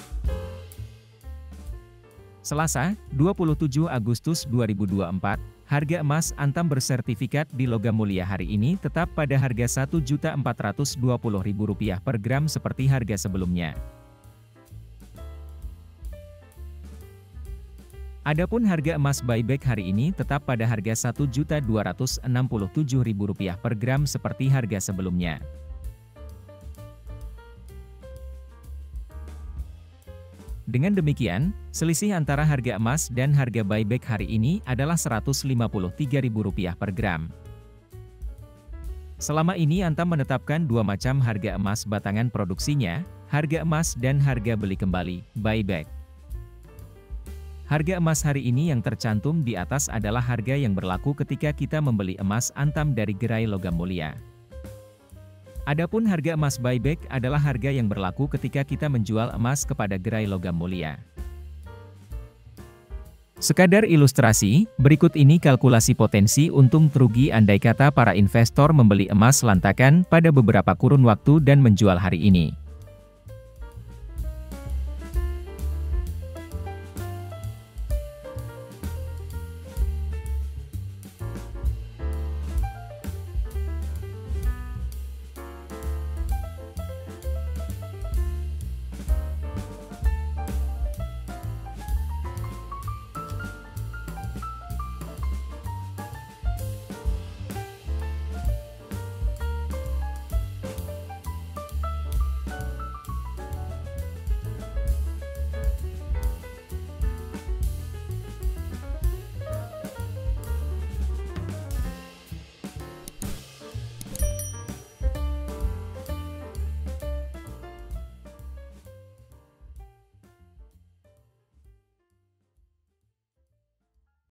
Selasa, 27 Agustus 2024, harga emas Antam bersertifikat di logam mulia hari ini tetap pada harga Rp1.420.000 per gram seperti harga sebelumnya. Adapun harga emas buyback hari ini tetap pada harga Rp1.267.000 per gram seperti harga sebelumnya. Dengan demikian, selisih antara harga emas dan harga buyback hari ini adalah Rp153.000 per gram. Selama ini Antam menetapkan dua macam harga emas batangan produksinya, harga emas dan harga beli kembali, buyback. Harga emas hari ini yang tercantum di atas adalah harga yang berlaku ketika kita membeli emas Antam dari gerai logam mulia. Adapun harga emas buyback adalah harga yang berlaku ketika kita menjual emas kepada gerai logam mulia. Sekadar ilustrasi, berikut ini kalkulasi potensi untung rugi andai kata para investor membeli emas lantakan pada beberapa kurun waktu dan menjual hari ini.